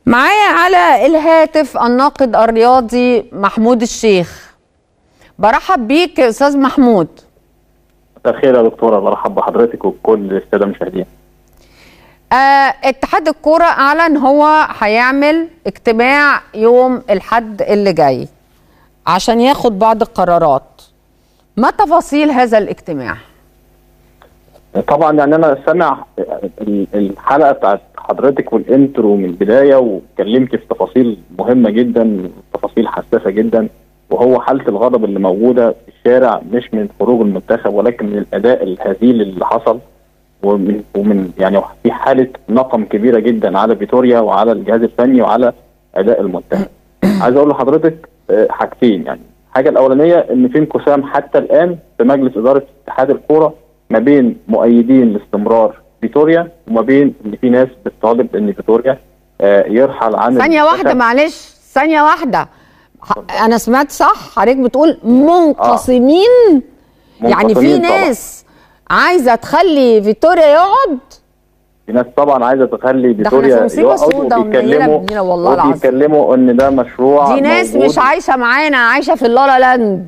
معايا على الهاتف الناقد الرياضي محمود الشيخ. برحب بيك يا استاذ محمود. مساء الخير يا دكتوره، برحب بحضرتك وبكل الساده المشاهدين. اتحاد الكوره اعلن هو هيعمل اجتماع يوم الاحد اللي جاي عشان ياخد بعض القرارات. ما تفاصيل هذا الاجتماع؟ طبعا يعني انا سامع الحلقه بتاعت حضرتك والانترو من البدايه، واتكلمت في تفاصيل مهمه جدا، تفاصيل حساسه جدا، وهو حاله الغضب اللي موجوده في الشارع، مش من خروج المنتخب ولكن من الاداء الهزيل اللي حصل، ومن يعني في حاله نقم كبيره جدا على فيتوريا وعلى الجهاز الفني وعلى اداء المنتخب. عايز اقول لحضرتك حاجتين. يعني الحاجه الاولانيه ان في انقسام حتى الان في مجلس اداره اتحاد الكوره ما بين مؤيدين لاستمرار فيتوريا وما بين ان في ناس بتطالب ان فيتوريا يرحل عن ثانيه واحده، معلش ثانيه واحده، انا سمعت صح؟ حضرتك بتقول منقسمين؟ يعني في ناس عايزه تخلي فيتوريا يقعد؟ في ناس طبعا عايزه تخلي فيتوريا يقعد، وبيتكلموا ان ده مشروع. دي ناس مش عايشه معانا، عايشه في اللالا لاند.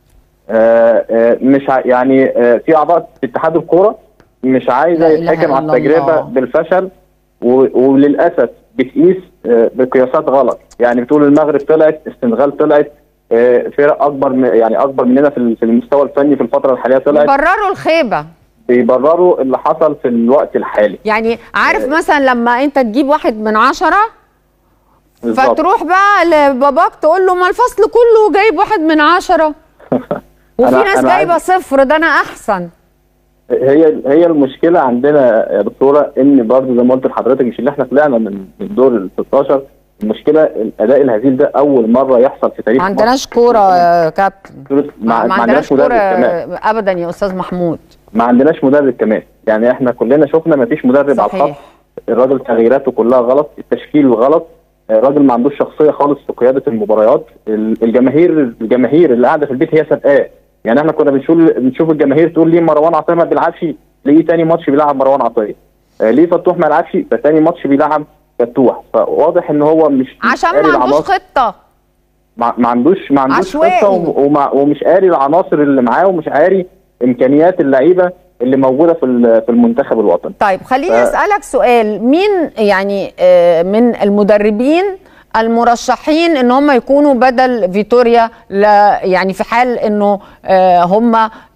مش يعني في اعضاء في اتحاد الكوره مش عايزه يتحكم على التجربه بالفشل، وللاسف بتقيس بقياسات غلط. يعني بتقول المغرب طلعت، السنغال طلعت، فرق اكبر مننا في المستوى الفني في الفتره الحاليه طلعت. بيبرروا الخيبه، بيبرروا اللي حصل في الوقت الحالي. يعني عارف مثلا لما انت تجيب 1 من 10 فتروح بقى لباباك تقول له ما الفصل كله جايب 1 من 10 وفي ناس جايبه 0، ده انا احسن. هي المشكله عندنا يا دكتوره ان برضه زي ما قلت لحضرتك، مش اللي احنا طلعنا من الدور ال 16، المشكله الاداء الهزيل ده اول مره يحصل في تاريخ. ما عندناش كوره يا كابتن، ما عندناش كوره ابدا يا استاذ محمود. ما عندناش مدرب كمان، يعني احنا كلنا شفنا ما فيش مدرب على الخط. الراجل تغييراته كلها غلط، التشكيل غلط، الراجل ما عندوش شخصيه خالص في قياده المباريات. الجماهير اللي قاعده في البيت هي سابقاه. يعني احنا كنا بنشوف الجماهير تقول ليه مروان عطيه ما بيلعبش، ليه تاني ماتش بيلعب مروان عطيه، ليه فتوح ما يلعبش، فتاني ماتش بيلعب فتوح. فواضح ان هو مش عشان ما عندوش خطه، ما عندوش خطه، ومش قاري العناصر اللي معاه، ومش قاري امكانيات اللعيبه اللي موجوده في المنتخب الوطني. طيب خليني اسالك سؤال، مين يعني من المدربين المرشحين ان هم يكونوا بدل فيتوريا، يعني في حال انه هم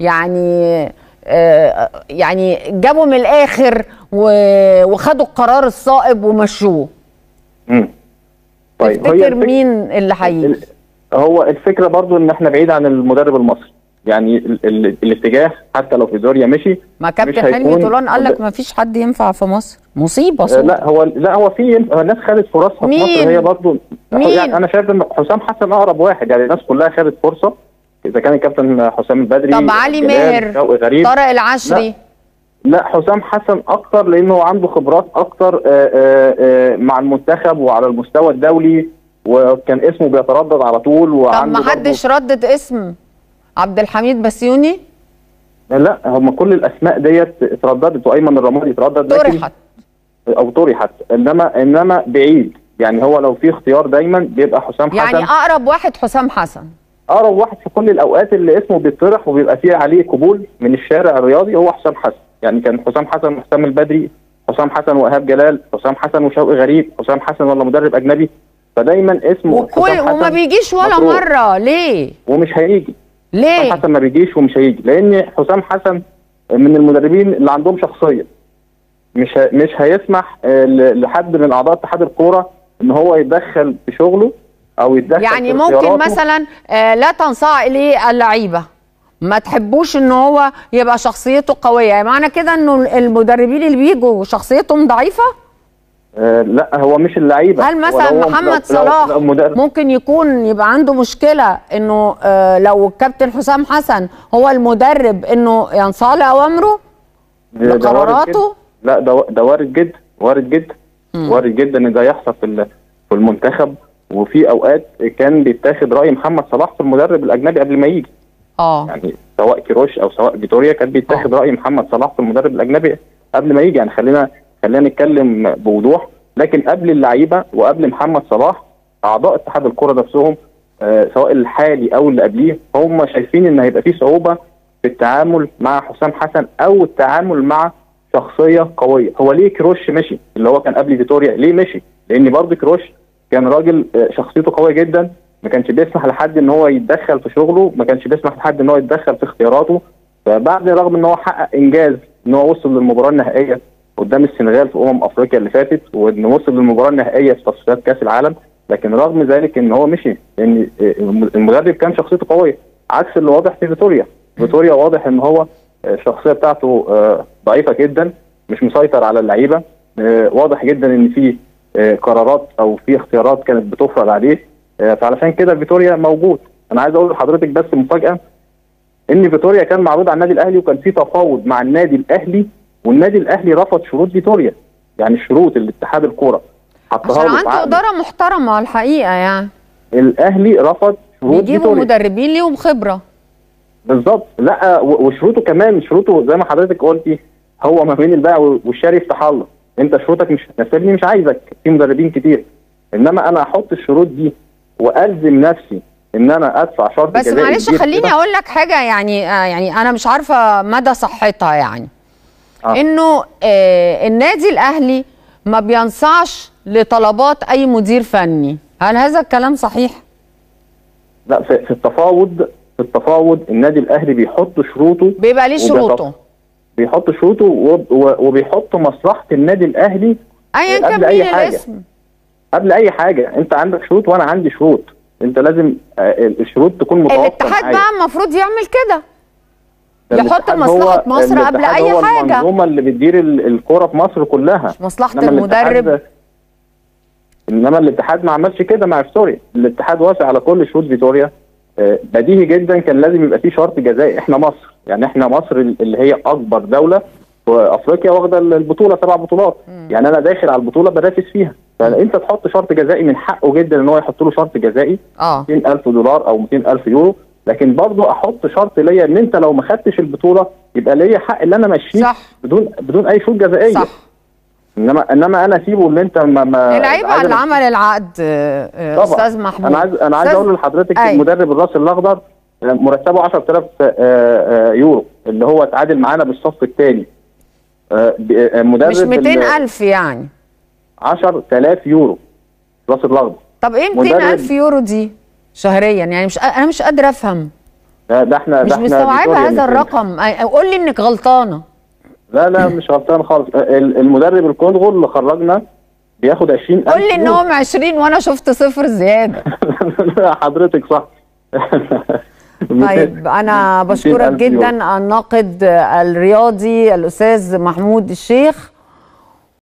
يعني جابوا من الاخر وخدوا القرار الصائب ومشوه؟ طيب تفتكر مين اللي هيجي؟ هو الفكره برضو ان احنا بعيد عن المدرب المصري. يعني الاتجاه حتى لو فيتوريا مشي، ما كابتن حلمي طولان قال لك ما فيش حد ينفع في مصر، مصيبه صوت. لا هو في ناس خدت فرصها في مصر. هي برضو يعني انا شايف ان حسام حسن اقرب واحد. يعني الناس كلها خدت فرصه، اذا كان الكابتن حسام البدري، طب علي ماهر، طارق العشري. لا حسام حسن اكتر، لانه عنده خبرات اكتر مع المنتخب وعلى المستوى الدولي، وكان اسمه بيتردد على طول. طب ما حدش ردد اسم عبد الحميد بسيوني؟ لا هم كل الاسماء ديت اترددت، وايمن الرمادي اتردد، طرحت انما بعيد. يعني هو لو في اختيار دايما بيبقى حسام حسن. يعني اقرب واحد حسام حسن، اقرب واحد في كل الاوقات اللي اسمه بيطرح وبيبقى فيه عليه قبول من الشارع الرياضي هو حسام حسن. يعني كان حسام حسن وحسام البدري، حسام حسن وايهاب جلال، حسام حسن وشوقي غريب، حسام حسن ولا مدرب اجنبي، فدايما اسمه حسام حسن وما بيجيش ولا مره. ليه؟ ومش هيجي. ليه؟ حسام حسن ما بيجيش ومش هيجي، لان حسام حسن من المدربين اللي عندهم شخصيه. مش هيسمح لحد من اعضاء اتحاد الكوره ان هو يتدخل في شغله او يتدخل يعني في ممكن مثلا لا تنصاع اليه اللعيبه، ما تحبوش ان هو يبقى شخصيته قويه، يعني معنى كده انه المدربين اللي بيجوا شخصيتهم ضعيفه؟ لا هو مش اللعيبه. هل مثلا محمد صلاح ممكن يبقى عنده مشكله انه لو الكابتن حسام حسن هو المدرب انه ينصاع لاوامره لقراراته؟ لا ده وارد جدا، وارد جدا ان ده يحصل في المنتخب. وفي اوقات كان بيتاخد راي محمد صلاح في المدرب الاجنبي قبل ما يجي. يعني سواء كيروش او سواء فيتوريا كان بيتاخد راي محمد صلاح في المدرب الاجنبي قبل ما يجي. يعني خلينا نتكلم بوضوح. لكن قبل اللعيبه وقبل محمد صلاح اعضاء اتحاد الكره نفسهم سواء الحالي او اللي قبليه هم شايفين ان هيبقى في صعوبه في التعامل مع حسام حسن او التعامل مع شخصيه قويه. هو ليه كروش مشي اللي هو كان قبل فيتوريا؟ ليه مشي؟ لان برضه كروش كان راجل شخصيته قويه جدا، ما كانش بيسمح لحد ان هو يتدخل في شغله، ما كانش بيسمح لحد ان هو يتدخل في اختياراته. فبعد رغم ان هو حقق انجاز ان هو وصل للمباراه النهائيه قدام السنغال في افريقيا اللي فاتت، وانه وصل للمباراه النهائيه في تصفيات كاس العالم، لكن رغم ذلك ان هو مشي لان المدرب كان شخصيته قويه، عكس اللي واضح في فيتوريا. فيتوريا واضح ان هو الشخصيه بتاعته ضعيفه جدا، مش مسيطر على اللعيبه، واضح جدا ان في قرارات او في اختيارات كانت بتفرض عليه، فعلشان كده فيتوريا موجود. انا عايز اقول لحضرتك بس مفاجاه، ان فيتوريا كان معروض على النادي الاهلي وكان في تفاوض مع النادي الاهلي، والنادي الاهلي رفض شروط فيتوريا، يعني الشروط اللي اتحاد الكوره حطها عشان عنده اداره محترمه الحقيقه. يعني الاهلي رفض شروط بيجيبوا مدربين ليهم خبره بالظبط. لا وشروطه كمان، شروطه زي ما حضرتك قلتي هو ما بين البيع والشراء يفتح الله. انت شروطك مش ناسبني، مش عايزك، في مدربين كتير، انما انا احط الشروط دي والزم نفسي ان انا ادفع شرط بس معلش خليني اقول لك حاجه، يعني انا مش عارفه مدى صحتها، يعني انه النادي الاهلي ما بينصعش لطلبات اي مدير فني، هل هذا الكلام صحيح؟ لا، في التفاوض النادي الاهلي بيحط شروطه، بيبقى ليه شروطه، بيحط شروطه وبيحط مصلحه النادي الاهلي ايا كان مين الاسم قبل اي حاجه. انت عندك شروط وانا عندي شروط، انت لازم الشروط تكون متوافقه. الاتحاد بقى المفروض يعمل كده، يحط مصلحه مصر قبل اي حاجه. المنظومه اللي بتدير الكوره في مصر كلها، مش مصلحه المدرب. انما الاتحاد ما عملش كده مع فيتوريا، الاتحاد وافق على كل شروط فيتوريا. بديهي جدا كان لازم يبقى في شرط جزائي. احنا مصر، يعني احنا مصر اللي هي اكبر دوله في افريقيا واخده البطوله 7 بطولات، يعني انا داخل على البطوله بنافس فيها، فانت تحط شرط جزائي من حقه جدا ان هو يحط له شرط جزائي $200,000 او 200,000 يورو، لكن برضه احط شرط ليا ان انت لو ما خدتش البطوله يبقى ليا حق ان انا امشيك بدون اي شروط جزائيه. صح. انما انا اسيبه ان انت ما العيب على اللي عمل العقد. استاذ محمود، انا عايز اقول لحضرتك المدرب الراس الاخضر مرتبه 10,000 يورو، اللي هو اتعادل معانا بالصف الثاني. مدرب مش 200,000 يعني 10,000 يورو راس الاخضر. طب ايه 200,000 يورو دي شهريا؟ يعني انا مش قادره افهم. ده احنا مش مستوعبه هذا الرقم. قول لي انك غلطانه. لا مش غلطان خالص. المدرب الكونغو اللي خرجنا بياخد 20,000. قول لي انهم 20 وانا شفت صفر زياده. حضرتك صح. طيب انا بشكرك جدا الناقد الرياضي الاستاذ محمود الشيخ.